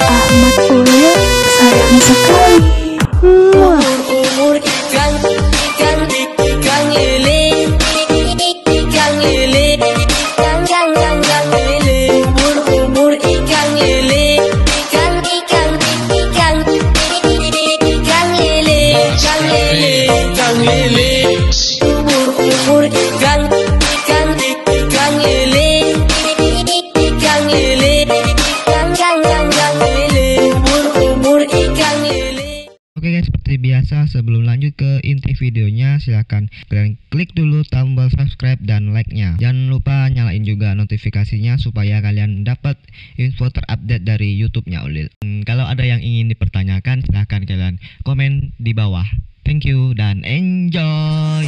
Ahmad Ulil sayang sekali. Umur ikan lele, ikan lele, ikan lele. Umur ikan lele, ikan lele, ikan lele. Umur ikan lele, ikan lele, umur ikan lele. Oke guys, seperti biasa sebelum lanjut ke inti videonya, silahkan kalian klik dulu tombol subscribe dan like-nya. Jangan lupa nyalain juga notifikasinya supaya kalian dapat info terupdate dari YouTube-nya Ulil. Kalau ada yang ingin dipertanyakan, silahkan kalian komen di bawah. Thank you dan enjoy.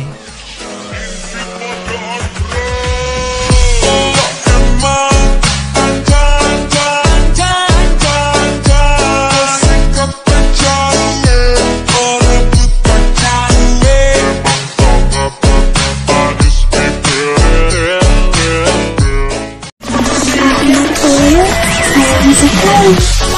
Ulil sayang sekali.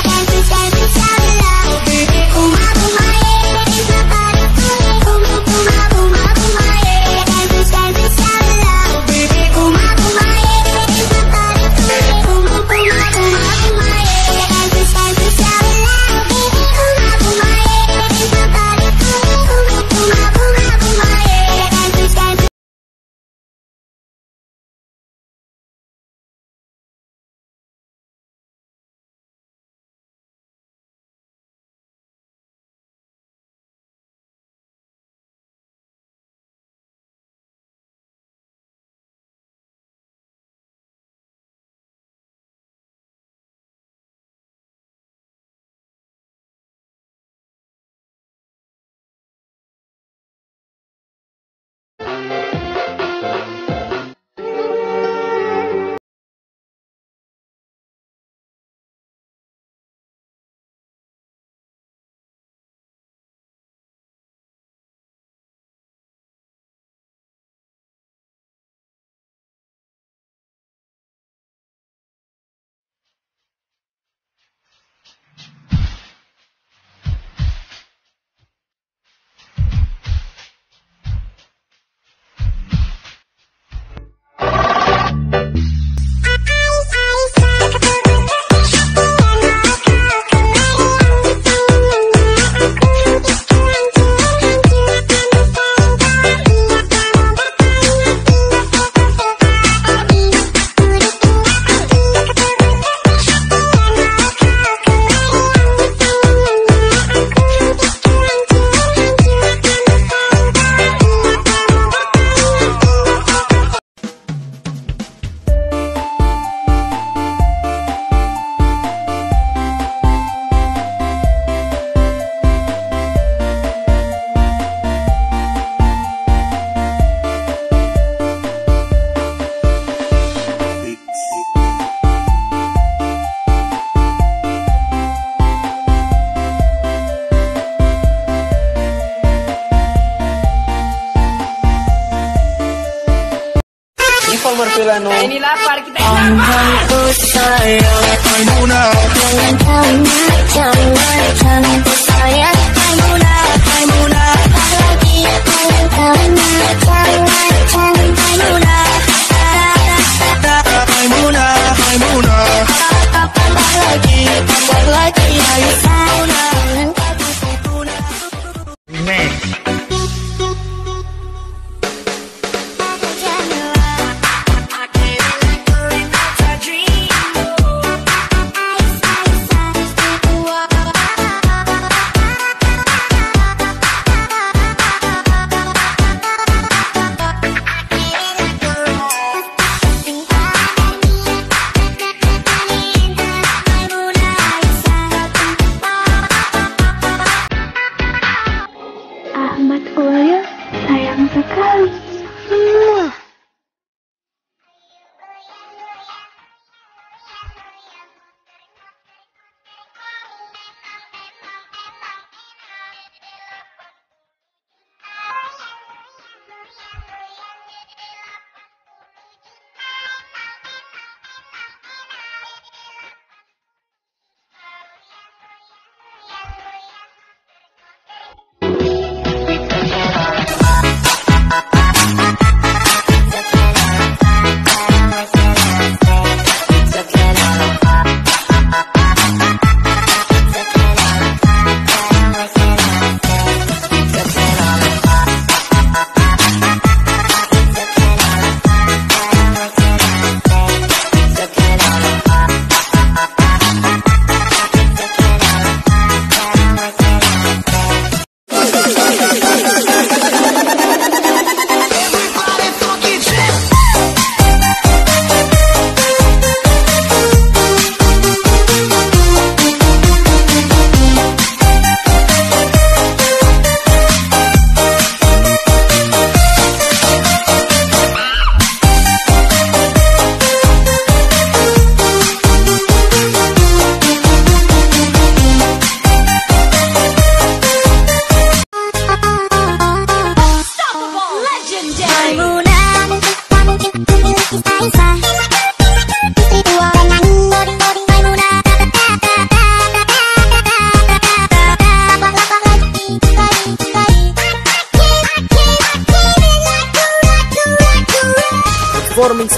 Ini lapar kita. Anganku sayang Maimunah, jangan sayang Maimunah, apalagi Maimunah, apalagi ayo sayang.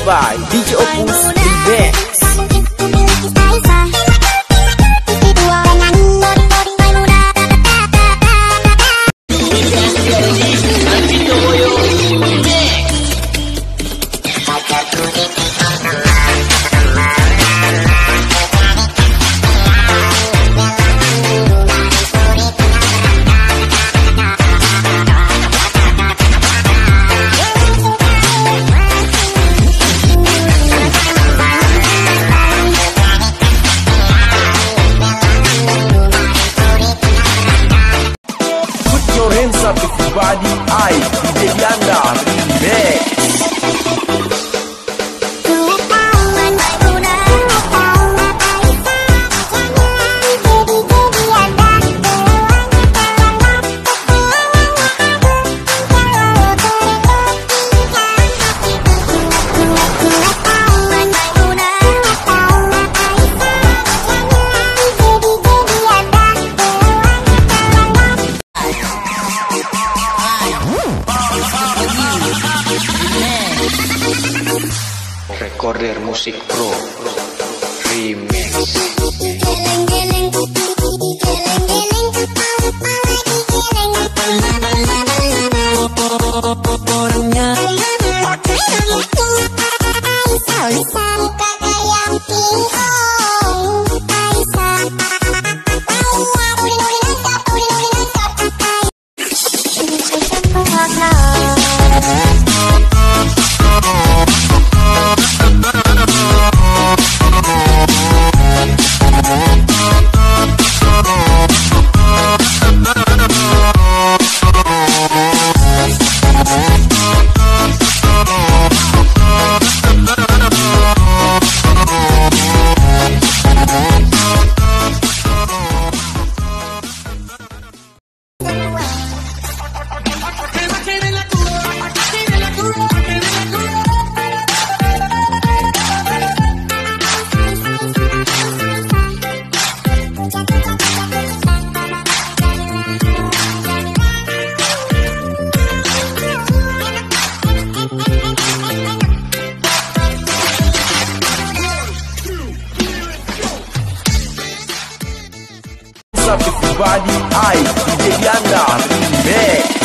by DJ Opus Remix. Everybody, I, DJ Dianda, Remix. Recorder Musik Pro Remix. Everybody, I, DJ Dianda, Remix.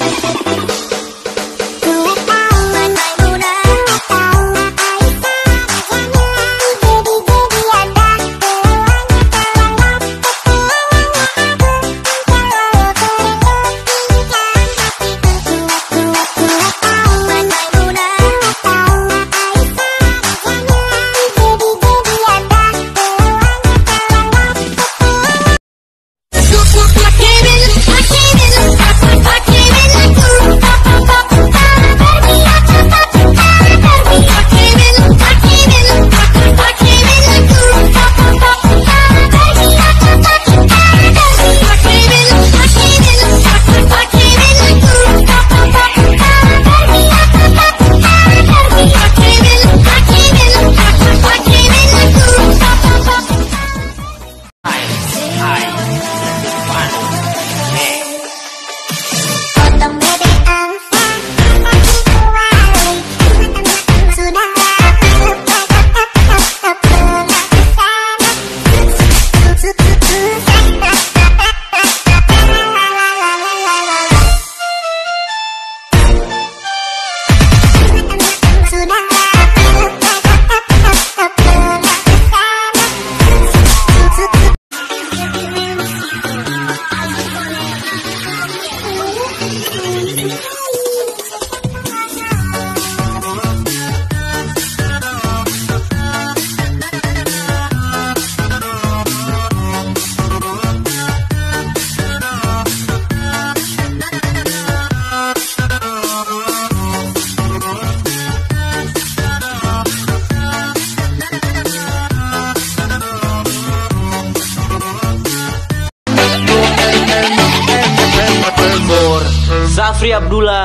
Zafri Abdullah.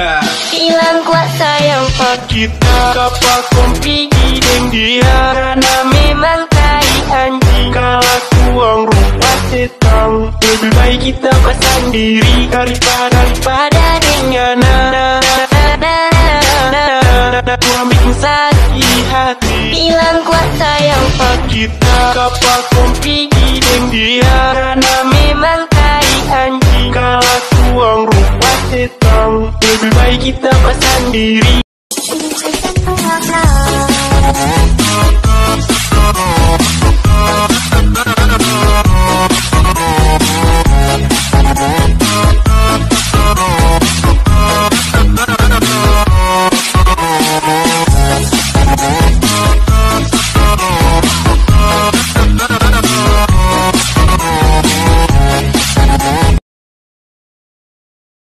Hilang kuasa yang kita kapal kompi gideng dia karena memang tai anjing kalah tuang rupa setang. Lebih baik kita pasang diri daripada dengan ku ambil satu hati. Bilang kuat sayang pak, Kita kapal kompi gideng dia, karena memang tai anjing. Kalah tuang rupa setang, lebih baik kita pasang diri.